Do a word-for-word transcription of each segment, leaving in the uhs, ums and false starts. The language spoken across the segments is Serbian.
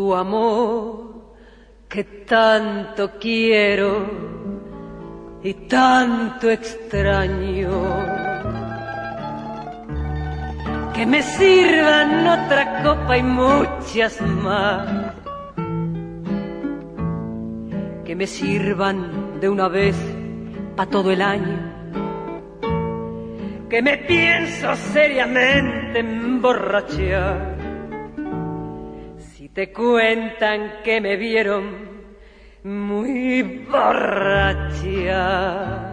tu amor que tanto quiero y tanto extraño, que me sirvan otra copa y muchas más, que me sirvan de una vez pa' todo el año, que me pienso seriamente emborrachar. Si te cuentan que me vieron muy borracha,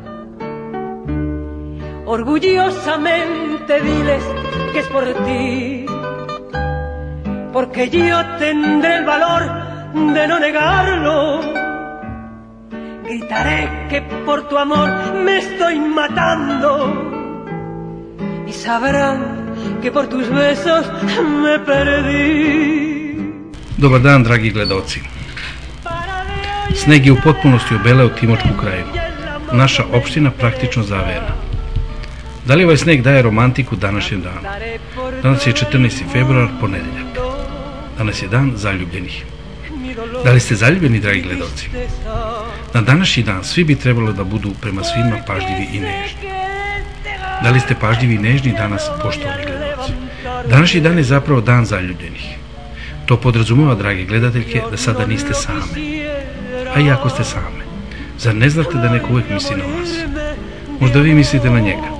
orgullosamente diles que es por ti, porque yo tendré el valor de no negarlo. Gritaré que por tu amor me estoy matando, y sabrán que por tus besos me perdí. Dobar dan, dragi gledalci. Sneg je u potpunosti obeleo Timočku krajinu. Naša opština praktično zavejana. Da li ovaj sneg daje romantiku današnjem danu? Danas je četrnaesti februar, ponedeljak. Danas je dan zaljubljenih. Da li ste zaljubljeni, dragi gledalci? Na današnji dan svi bi trebalo da budu prema svima pažljivi i nežni. Da li ste pažljivi i nežni danas, poštovani gledalci? Današnji dan je zapravo dan zaljubljenih. To podrazumeva, dragi gledateljke, da sada niste same. A i ako ste same, zar ne znate da neko uvijek misli na vas? Možda vi mislite na njega.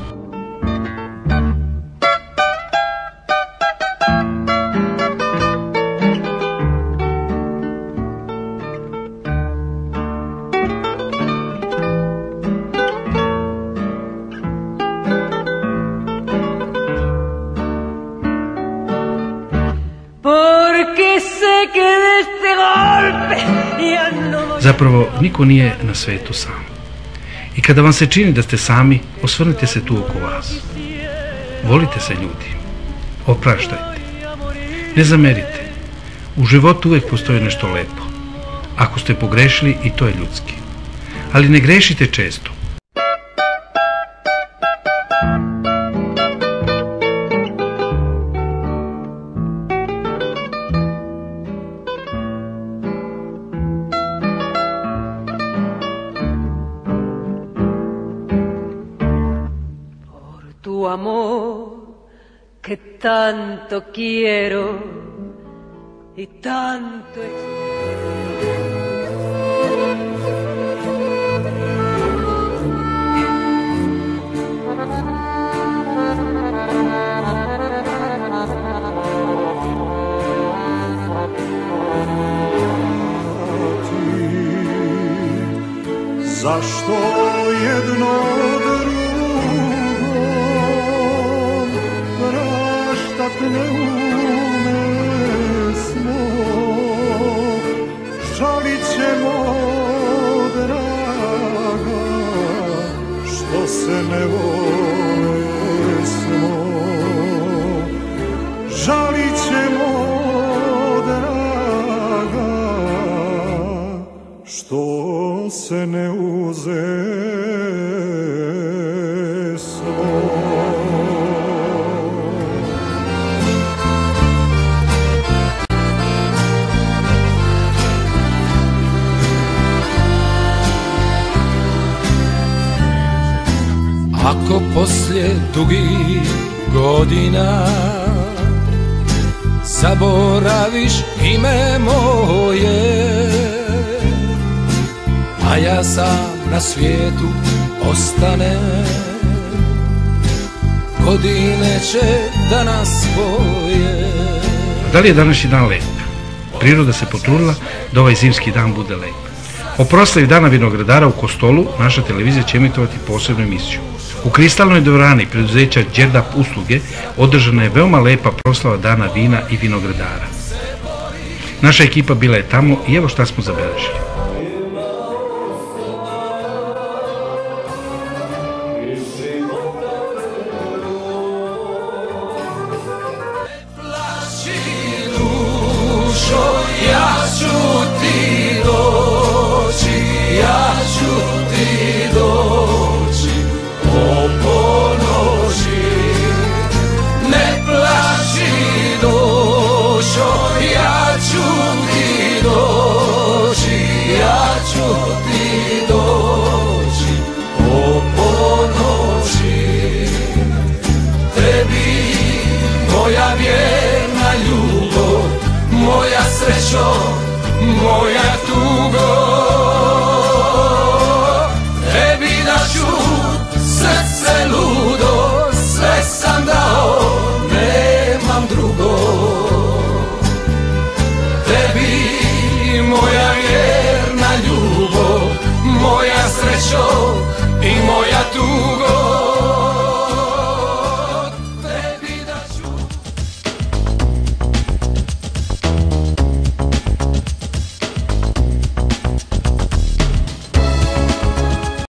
Zapravo, niko nije na svetu sam. I kada vam se čini da ste sami, osvrnite se tu oko vas. Volite se, ljudi. Opraštajte. Ne zamerite. U životu uvek postoji nešto lepo. Ako ste pogrešili, i to je ljudski. Ali ne grešite često. Tu amor que tanto quiero y tanto zašto jedno ne umesmo, žalit ćemo, draga, što se ne volesmo. Žalit ćemo, draga, što se ne uzesmo. Ako poslije dugih godina zaboraviš ime moje, a ja sam na svijetu ostane, godine će danas svoje. Da li je današnji dan lep? Priroda se potrudila da ovaj zimski dan bude lep. O proslavi Dana vinogradara u Kostolu naša televizija će emitovati posebnu emisiju. U kristalnoj dvorani preduzeća Đerdap usluge održana je veoma lepa proslava Dana vina i vinogradara. Naša ekipa bila je tamo i evo šta smo zabeležili. Ja ću moja vjerna ljubav, moja srećo, moja tugo. Tebi daću srce ludo, sve sam dao, nemam drugo.